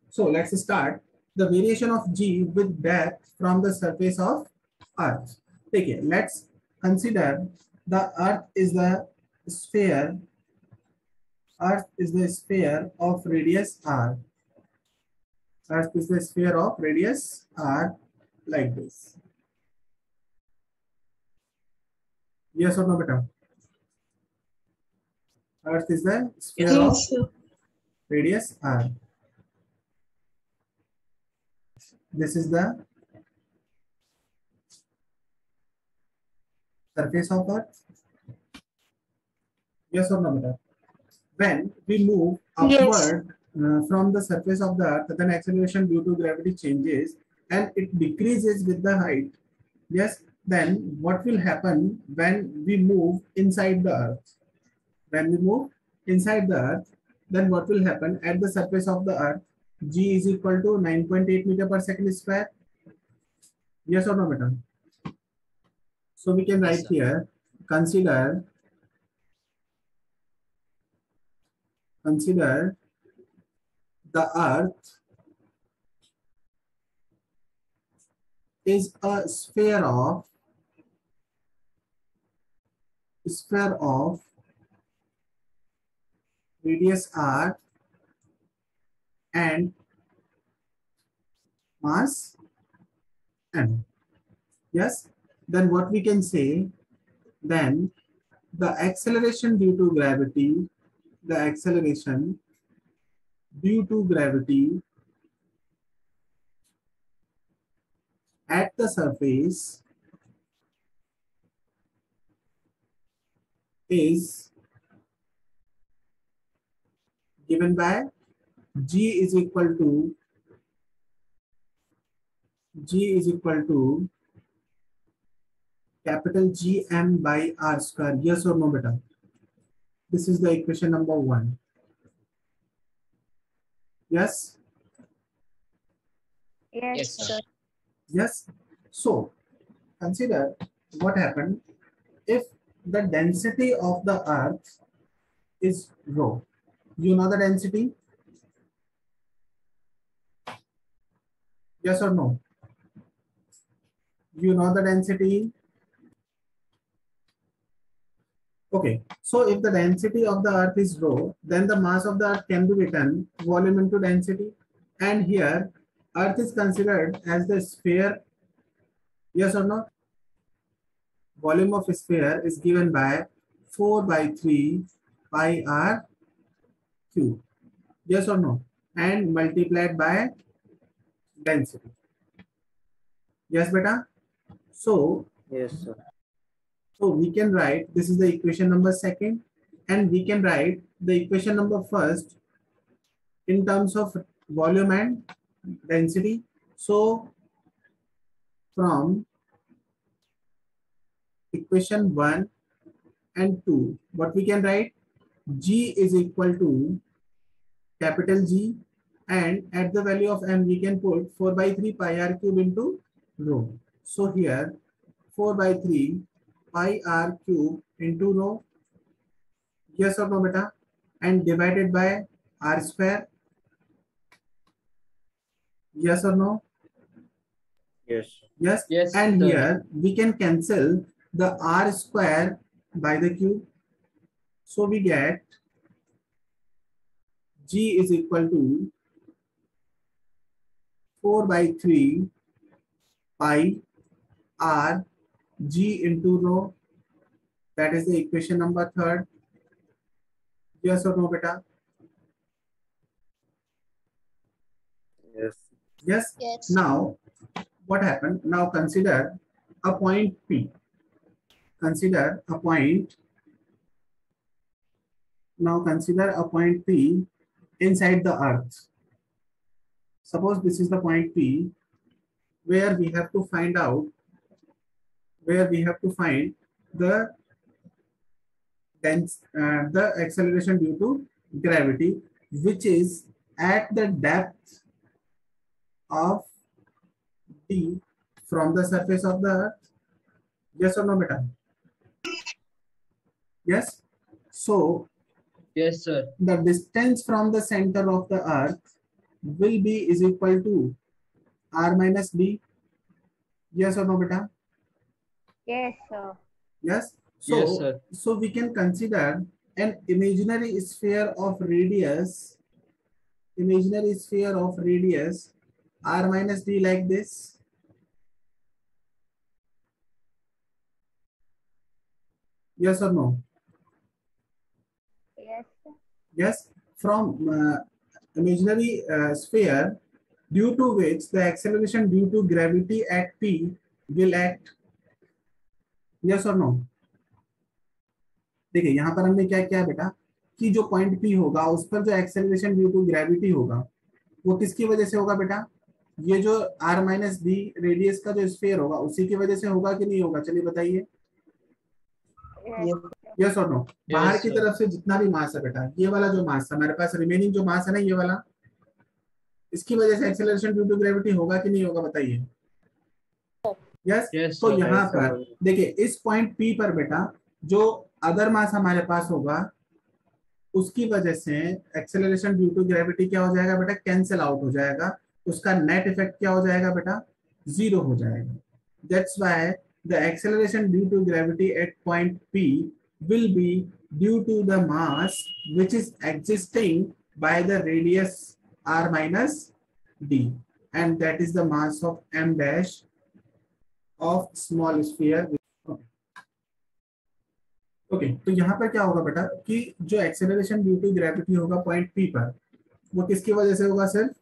So let's start. The variation of g with depth from the surface of Earth. Okay, let's consider the Earth is the sphere. Earth is the sphere of radius r. Earth is the sphere of radius r, like this. Yes or no, beta? Earth is the sphere of radius r. This is the surface of Earth. Yes or no, beta? When we move upward from the surface of the Earth, then acceleration due to gravity changes and it decreases with the height. Yes, then what will happen when we move inside the Earth? When we move inside the Earth, then what will happen at the surface of the Earth? G is equal to 9.8 meter per second square. Yes or no, madam? So we can write here, consider the Earth is a sphere of radius r and mass m. Yes, then what we can say, then the acceleration due to gravity at the surface is given by G is equal to capital Gm by r square. Yes or no, beta? This is the equation number 1. Yes? Yes, sir. Yes. So consider what happened if the density of the Earth is rho. You know the density? Yes or no? You know the density? Okay, so if the density of the Earth is rho, then the mass of the Earth can be written volume into density. And here, Earth is considered as the sphere. Yes or no? Volume of a sphere is given by 4 by 3 pi r cube. Yes or no? And multiplied by density. Yes, beta? So, Yes, sir. So we can write, this is the equation number 2, and we can write the equation number 1 in terms of volume and density. So from equation 1 and 2, what we can write? G is equal to capital G, and at the value of m we can put 4 by 3 pi r cube into rho. So here 4 by 3 pi r cube into rho. Yes or no, beta? And divided by r square. Yes or no? Yes. Yes. Yes, And sir. here we can cancel the r square by the cube. So we get G is equal to 4 by 3 pi r G into rho. That is the equation number 3. Yes or no, beta? Yes. Yes. Yes. Now, what happened? Now consider a point P. Consider a point. Now consider a point P inside the Earth. Suppose this is the point P where we have to find out, the the acceleration due to gravity, which is at the depth of d from the surface of the Earth. Yes or no, beta? Yes. So Yes, sir. the distance from the center of the Earth will be is equal to r minus d. Yes or no, beta? Yes, sir. Yes. Yes, So, sir. so we can consider an imaginary sphere of radius r minus d like this. Yes or no? Yes, sir. Yes. From imaginary sphere, due to which the acceleration due to gravity at p will act. Yes or no? देखिए यहाँ पर हमने क्या किया बेटा कि जो point P होगा उस पर जो एक्सेलरेशन ड्यू टू ग्रेविटी होगा वो किसकी वजह से होगा बेटा? ये जो r माइनस डी रेडियस का जो स्फीयर होगा उसी की वजह से होगा कि नहीं होगा? चलिए बताइए। Yes. यस और नो? बाहर Yes, की sir. तरफ से जितना भी मास है बेटा, ये वाला जो मास है हमारे पास रिमेनिंग जो मास है ना ये वाला, इसकी वजह से एक्सेलरेशन ड्यू टू ग्रेविटी होगा कि नहीं होगा बताइए? यस। Yes, तो sir. यहाँ Yes, पर sir. देखिए इस पॉइंट पी पर बेटा जो अदर मास हमारे पास होगा उसकी वजह से एक्सेलरेशन ड्यू टू ग्रेविटी क्या हो जाएगा बेटा? कैंसिल आउट हो जाएगा। उसका नेट इफेक्ट क्या हो जाएगा बेटा? जीरो हो जाएगा। That's why the acceleration due to gravity at point P will be due to the mass which is existing by the radius r minus d, and that is the mass of m dash of small sphere. Okay तो यहाँ पर क्या होगा बेटा कि जो acceleration due to gravity होगा point P पर वो किसकी वजह से होगा? सिर्फ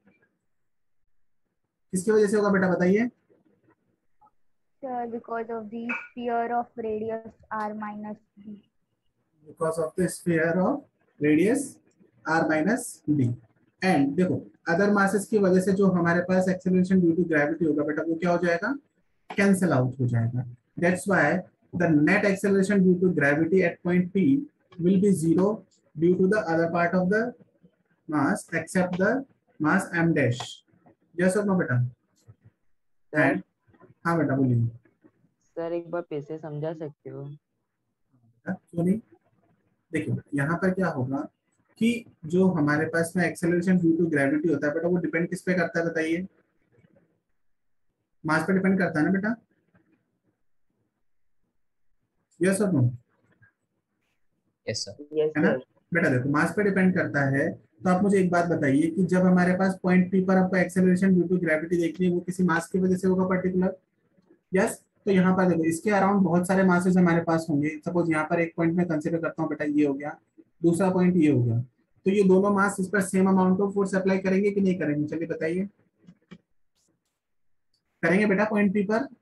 किसकी वजह से होगा बेटा बताइए? Sir, because of the sphere of radius r minus d. Because of the sphere of radius r minus d. And देखो अदर मासेस की वजह से जो हमारे पास एक्सेलरेशन ड्यू टू ग्रेविटी होगा बेटा वो क्या हो जाएगा? कैंसिल आउट हो जाएगा। That's why the net acceleration due to gravity at point P will be zero due to the other part of the mass except the mass m dash. Yes और no बेटा? Sir and हाँ बेटा बोलिए। Sir एक बार फिर से समझा सकते हो? क्यों नहीं? देखिए यहाँ पर क्या होगा कि जो हमारे पास में एक्सेलरेशन ड्यू टू ग्रेविटी होता है बेटा वो डिपेंड किस पे करता है बताइए? मास पे डिपेंड करता है ना बेटा? यस और नो? Yes, sir. यस है ना सर। बेटा? देखो मास पे डिपेंड करता है तो आप मुझे एक बात बताइए कि जब हमारे पास पॉइंट पी पर आपको एक्सेलरेशन ड्यू टू ग्रेविटी देखनी है वो किसी मास की वजह से होगा पर्टिकुलर। यस। तो यहाँ पर देखो इसके अराउंड बहुत सारे मासेस हमारे पास होंगे। सपोज यहाँ पर एक पॉइंट में कंसीडर करता हूँ बेटा, ये हो गया, दूसरा पॉइंट ये हो गया, तो ये दोनों मास इस पर same amount of force apply करेंगे कि नहीं करेंगे? चलिए बताइए। करेंगे बेटा पॉइंट पी पर?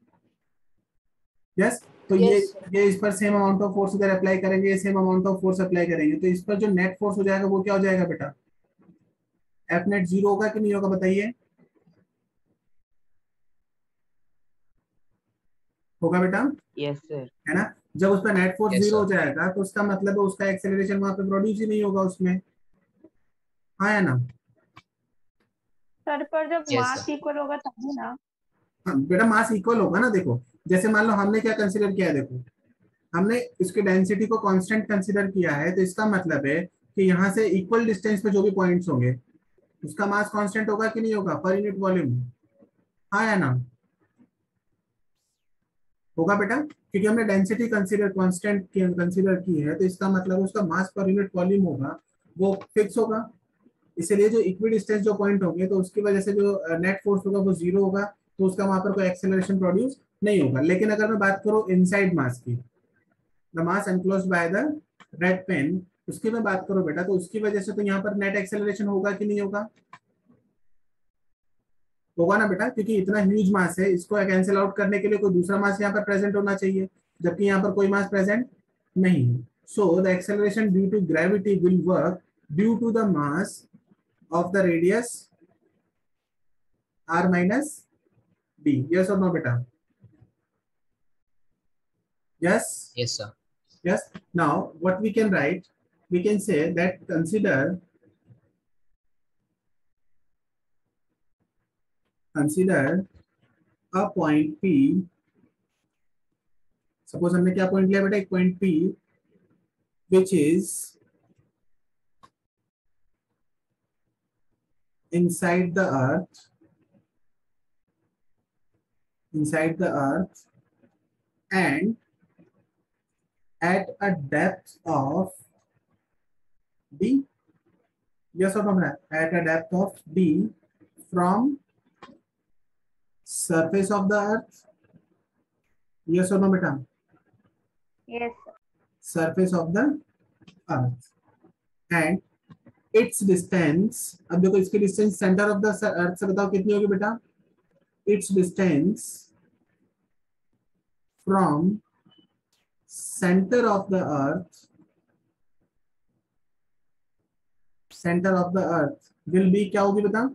यस। तो ये इस पर सेम अमाउंट ऑफ फोर्स इधर अप्लाई करेंगे, ये same amount of force apply करेंगे, तो इस पर जो नेट फोर्स हो जाएगा वो क्या हो जाएगा बेटा? एफ नेट जीरो होगा कि नहीं होगा बताइए? होगा बेटा? Yes sir. है ना? जब उस पर नेट फोर्स Yes, जीरो हो sir. जाएगा तो उसका मतलब है उसका एक्सेलरेशन वहां पे प्रोड्यूस ही नहीं होगा उसमें। हाँ या ना? सर पर जब Yes, मास sir. इक्वल होगा तभी ना। हाँ बेटा मास इक्वल होगा ना। देखो जैसे मान लो हमने क्या कंसीडर किया है, देखो हमने इसके डेंसिटी को कांस्टेंट कंसीडर किया है, तो इसका मतलब है कि यहाँ से इक्वल डिस्टेंस पे जो भी पॉइंट्स होंगे उसका मास कांस्टेंट होगा कि नहीं होगा पर यूनिट वॉल्यूम? हाँ या ना? होगा बेटा, क्योंकि हमने डेंसिटी कंसीडर कांस्टेंट कंसीडर की है, तो इसका मतलब उसका मास पर यूनिट वॉल्यूम होगा वो फिक्स होगा। इसलिए जो इक्वी डिस्टेंस जो पॉइंट होंगे तो उसकी वजह से जो नेट फोर्स होगा वो जीरो होगा, तो उसका वहां पर कोई एक्सेलरेशन प्रोड्यूस नहीं होगा। लेकिन अगर मैं बात करूं इनसाइड मास की, the mass enclosed by the red pen, उसकी मैं बात करूं बेटा, तो उसकी वजह से तो यहाँ पर नेट एक्सेलरेशन होगा कि नहीं होगा? होगा ना बेटा, क्योंकि इतना ह्यूज मास है, इसको कैंसिल आउट करने के लिए कोई दूसरा मास यहाँ पर प्रेजेंट होना चाहिए, जबकि यहाँ पर कोई मास प्रेजेंट नहीं है। So the acceleration due to gravity will work due to the mass of the radius r minus d. Yes or no beta? Yes. Yes, sir. Yes. Now what we can write, we can say that consider a point p. Suppose हमने क्या point लिया बेटा? एक point p which is inside the earth, and at a depth of d. Yes or no, Bharat? At a depth of d from surface of the earth. Yes or no, beta? Yes, sir. Surface of the earth, and its distance. अब देखो इसकी distance center of the earth से बताओ कितनी होगी बेटा? Its distance from center of the earth, will be क्या होगी बता?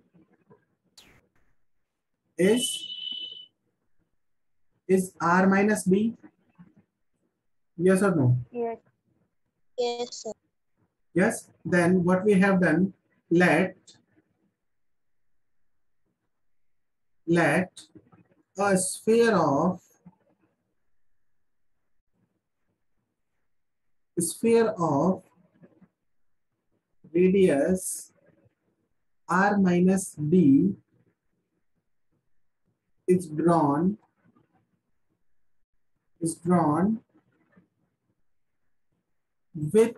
Is r minus b? Yes or no? Yes. Yes, sir. Yes. Then what we have done? Let a sphere of radius r minus b is drawn with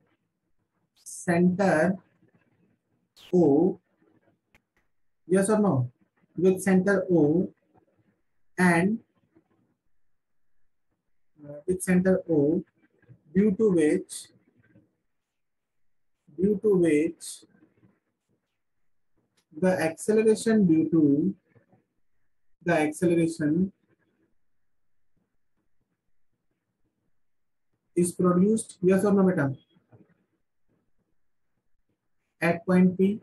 center O. Yes or no? With center O, and due to which the acceleration is produced. Yes or no, beta? At point P.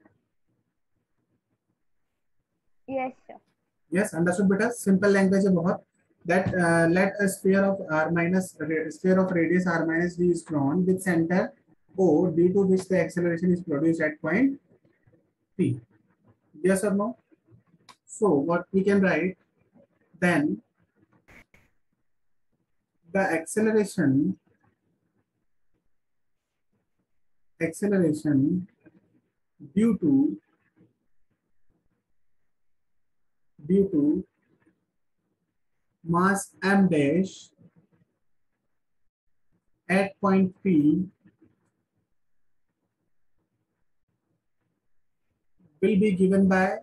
Yes, sir. Yes, understood, beta. Simple language है बहुत. That let a sphere of radius r minus d is drawn with center O, due to which the acceleration is produced at point P. Yes or no? So what we can write then? The acceleration due to mass m dash at point P will be given by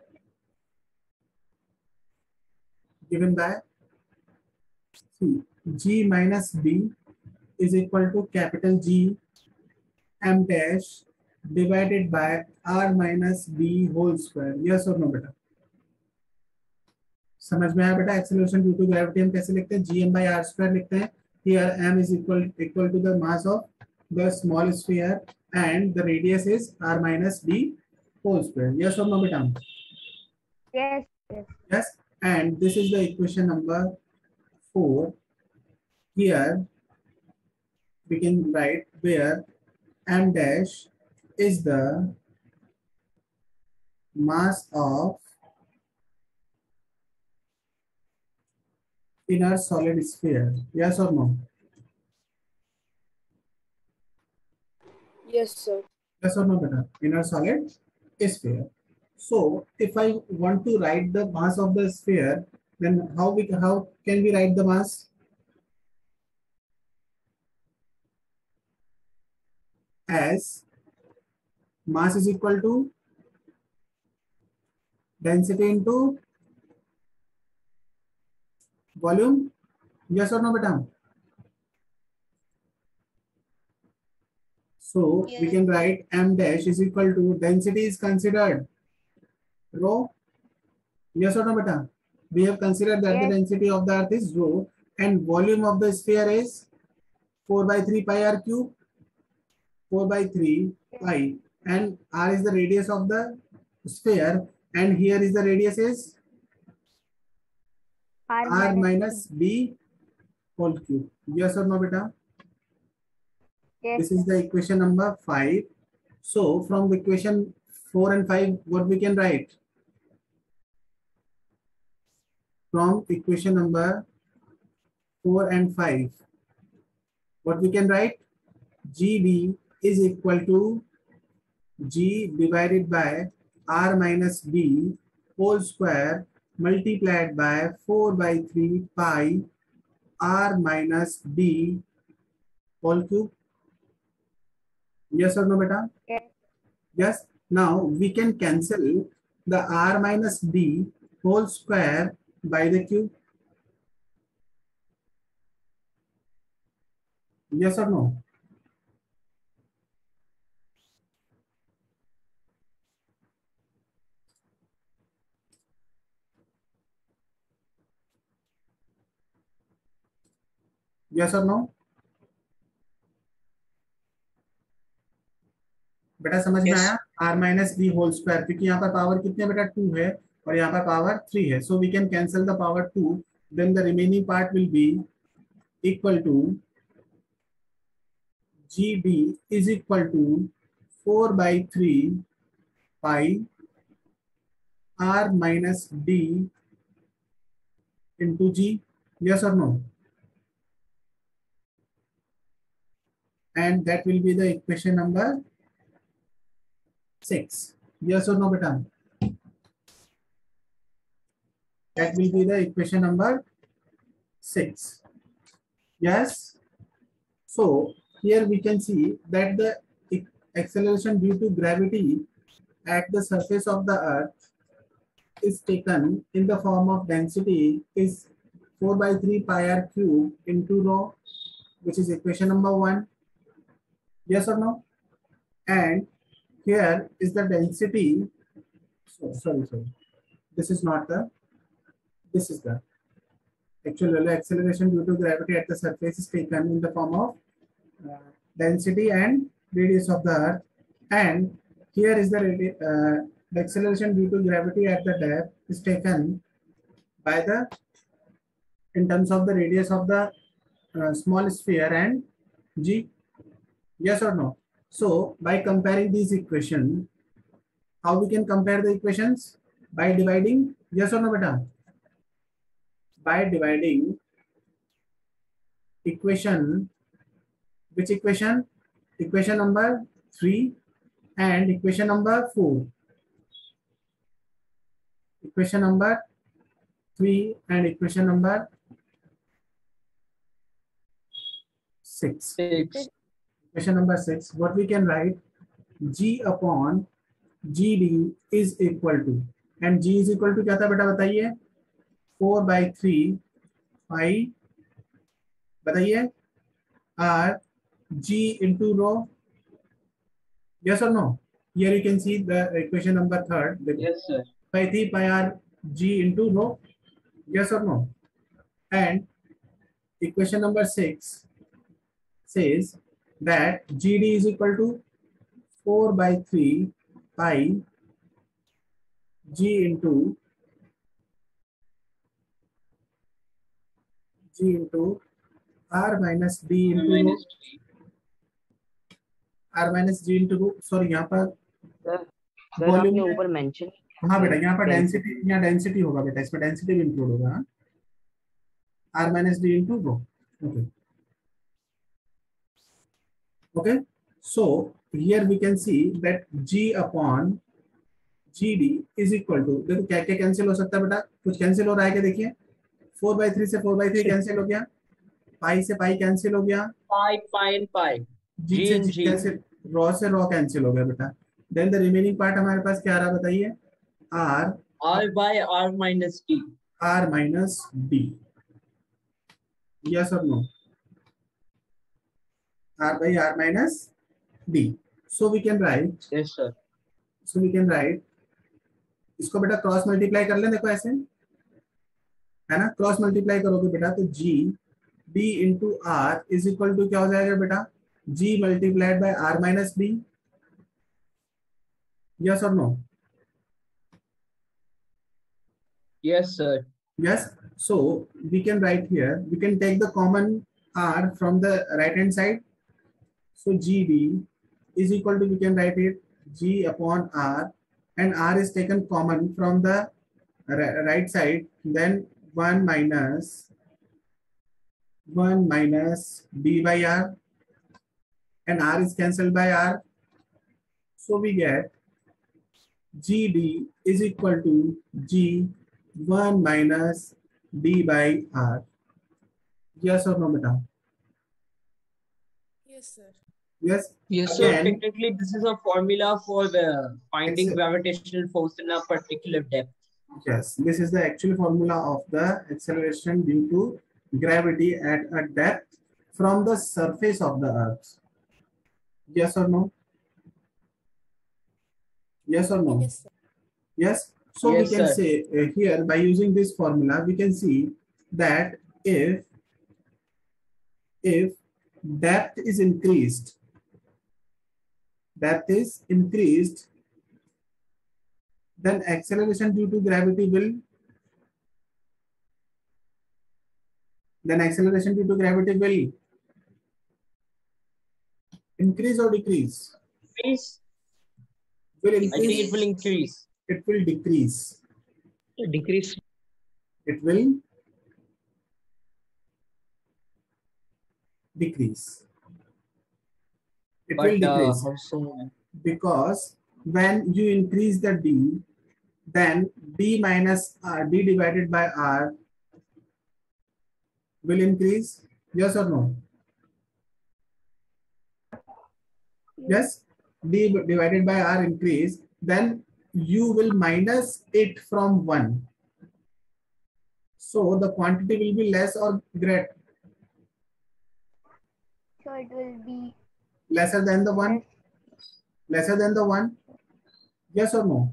C. G minus B is equal to capital G m dash divided by r minus b whole square. Yes or no बेटा? समझ में आया बेटा? Acceleration due to gravity हम कैसे लिखते हैं? gm by r square लिखते हैं. Here m is equal to the mass of the small sphere and the radius is r minus b whole square. Yes or no बेटा? Yes, yes. Yes, and this is the equation number 4. Here we can write where m dash is the mass of inner solid sphere. Yes or no? Yes, sir. Yes or no, beta? Inner solid sphere. So if I want to write the mass of the sphere, then how can we write the mass? As mass is equal to density into volume. Yes or no, beta? So Yes. we can write m dash is equal to density is considered rho. Yes or no, beta? We have considered that the Yes. density of the earth is rho and volume of the sphere is 4 by 3 pi r cube. 4 by 3 pi, and r is the radius of the sphere, and here is the radius is r minus b whole cube. Yes or no, beta? Yes. This is the equation number 5. So from the equation 4 and 5, what we can write? From equation number 4 and 5, what we can write? GB is equal to g divided by r minus b whole square multiplied by 4 by 3 pi r minus b whole cube. Yes or no, beta? Yes. Yes. Now we can cancel the r minus b whole square by the cube. Yes or no? Yes or no? बेटा समझ में Yes. आया? r minus B whole square, क्योंकि यहाँ पर power कितने बेटा 2 है और यहाँ पर पावर 3 है, so we can cancel the power 2, then the remaining part will be equal to gb is equal to 4 by 3 pi r minus d into g. Yes or no? And that will be the equation number 6. Yes or no, beta? That will be the equation number 6. Yes. So here we can see that the acceleration due to gravity at the surface of the earth is taken in the form of density is 4 by 3 pi r cube into rho, which is equation number 1. Yes or no? And here is the density. Sorry. This is not the. This is the actual acceleration due to gravity at the surface is taken in the form of density and radius of the earth, and here is the acceleration due to gravity at the depth is taken by the in terms of the radius of the small sphere and g. Yes or no? So by comparing these equations, how we can compare the equations? By dividing. Yes or no, beta? By dividing equation. Which equation? Equation number 3 and equation number 4. Equation number 3 and equation number 6. Equation number 6. What we can write? G upon GD is equal to, and G is equal to क्या था बेटा बताइए? 4 by 3 pi, बताइए, R G into rho. Yes or no? Here you can see the equation number 3. Yes, sir. By 3 pi r g into rho. Yes or no? And equation number 6 says that GD is equal to 4 by 3 pi g into r minus d into rho. r minus g into rho. Sorry, यहाँ पर sir आपने ऊपर mention. हाँ बेटा, यहाँ पर density, यहाँ density होगा बेटा, इसमें डेंसिटी भी इंक्लूड होगा. r minus d into rho. Okay. So here we can see that g upon gd is equal to, देखो क्या क्या कैंसिल हो सकता है बेटा? कुछ कैंसिल हो रहा है क्या? देखिए 4 by 3 से 4 by 3 कैंसिल हो गया, पाई से पाई कैंसिल हो गया, पाई जी से जी कैंसिल, रॉ से रॉ कैंसिल हो गया बेटा. देन द रिमेनिंग पार्ट हमारे पास क्या आ रहा बताइए? r by r minus d. r minus d. Yes or no? r by r minus d. So we can write. Yes, sir. So we can write. इसको बेटा cross multiply कर लें, देखो ऐसे है ना, क्रॉस मल्टीप्लाई करोगे बेटा तो g d into R is equal to क्या हो जाएगा बेटा? g मल्टीप्लाइड बाय r माइनस d. Yes or no? Yes, sir. Yes. So we can write here, we can take the common r from the right hand side. So gd is equal to, we can write it g upon r, and r is taken common from the right side, then 1 minus d by r, and r is cancelled by r. So we get GD is equal to G1 minus D by R. Yes or no, beta? Yes, sir. Yes. Yes, so Again, technically this is a formula for the finding It's- gravitational force in a particular depth. yes, this is the actual formula of the acceleration due to gravity at a depth from the surface of the Earth. Yes or no? Yes or no? Yes, sir. Yes. So we Yes, can sir. say here by using this formula, we can see that if depth is increased, then acceleration due to gravity will increase or decrease? Please, Will I think it will increase. increase. It will decrease. Decrease. It will decrease. It But will decrease how so? because when you increase the d, then d minus d divided by r will increase. Yes or no? Yes, d divided by r increase, then you will minus it from 1. So the quantity will be less or greater? So it will be Lesser than the 1? less. Lesser than the 1? Yes or no?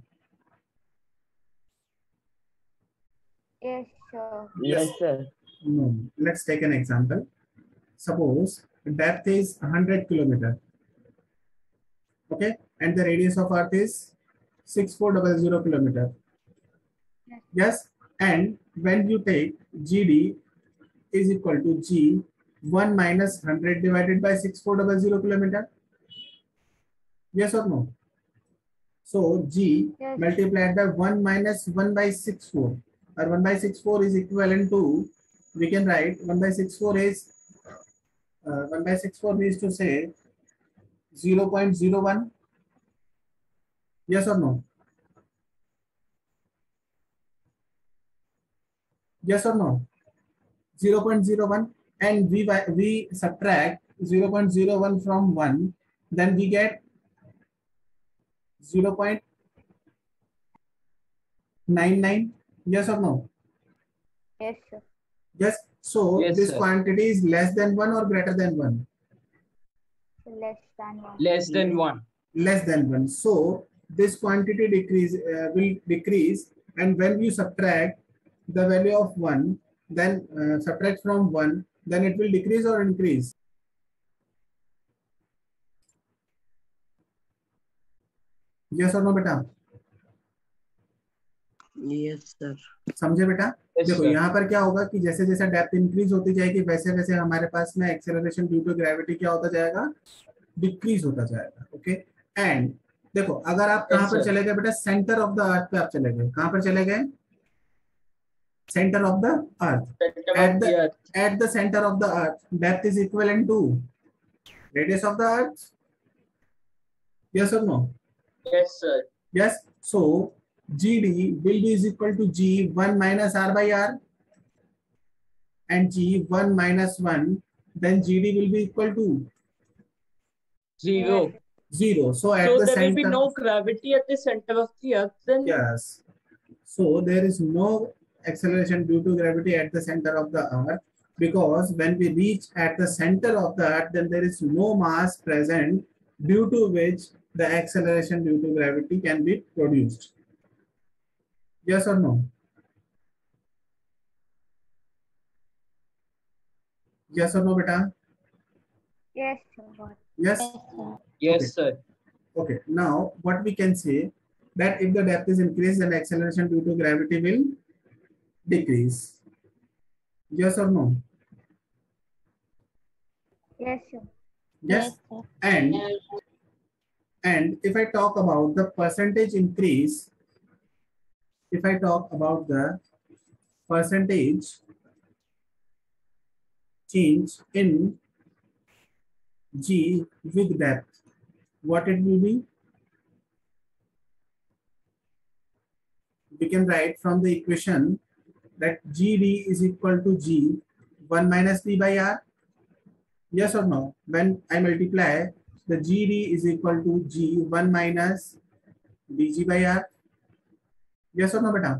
Yes, sir. Yes, sir. No. Let's take an example. Suppose depth is 100 kilometer. Okay, and the radius of Earth is 6400 kilometer. Yes. Yes, and when you take GD is equal to G 1 minus 100 divided by 6400 kilometer. Yes or no? So G Yes. multiplied by 1 minus 1 by 64, or 1 by 64 is equivalent to, we can write 1 by 64 is 1 by 64 means to say 0.01. Yes or no? Yes or no? 0.01, and we subtract 0.01 from 1, then we get 0.99. Yes or no? Yes, sir. Yes. So Yes, this sir. quantity is less than 1 or greater than 1? Less than 1. Less than 1. Less than 1. So this quantity will decrease, and when you subtract the value of 1, then subtract from 1, then it will decrease or increase? Yes or no, beta? Yes, sir. समझे बेटा? Yes, देखो sir. यहाँ पर क्या होगा कि जैसे जैसे डेप्थ इंक्रीज होती जाएगी, वैसे वैसे हमारे पास में एक्सेलरेशन ड्यू टू ग्रेविटी क्या होता जाएगा? डिक्रीज होता जाएगा. ओके, एंड देखो अगर आप कहाँ पर चले गए बेटा? सेंटर ऑफ द अर्थ पे आप चले गए. कहाँ पर चले गए? Centre of the earth. At the center of the earth, depth is equivalent to radius of the earth. Yes or no? Yes, sir. Yes. So GD will be is equal to G1 minus R by R, and G1 minus 1, then GD will be equal to 0. 0. So at So the there center, will be no gravity at the center of the earth then? yes. So there is no acceleration due to gravity at the center of the earth, because when we reach at the center of the earth, then there is no mass present due to which the acceleration due to gravity can be produced. Yes or no? Yes or no, beta? Yes, sir. Yes. Yes, sir. Okay. Now what we can say, that if the depth is increased, then acceleration due to gravity will decrease. Yes or no? Yes, sir. Yes. And if I talk about the percentage increase, if I talk about the percentage change in G with depth, what it will be? we can write from the equation that GD is equal to G 1 minus D by R. Yes or no? When I multiply, the GD is equal to G 1 minus dG by R. Yes or no, beta?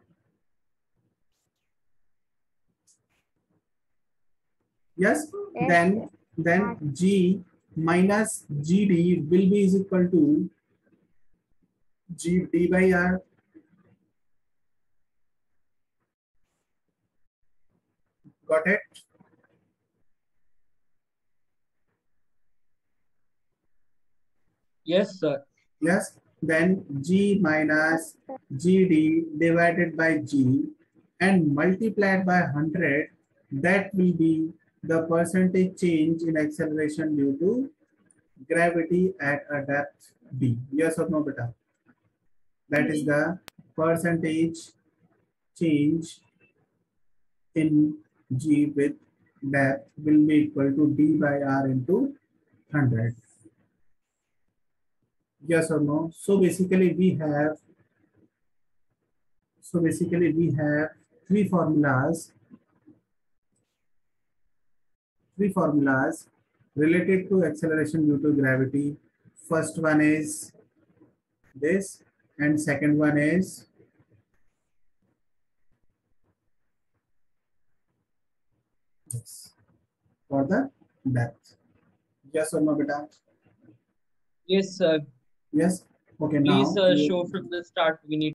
Yes. Yes, Then G minus GD will be is equal to GD by R. Got it? Yes, sir. Yes. Then G minus GD divided by G and multiplied by 100, that will be the percentage change in acceleration due to gravity at a depth D. Yes or no, beta? That is the percentage change in G with depth will be equal to D by R into 100. Yes or no? So basically we have three formulas related to acceleration due to gravity. First one is this, and second one is this for the depth. Yes or no, beta? Yes, sir. Yes. Okay. Please now show from the start. We need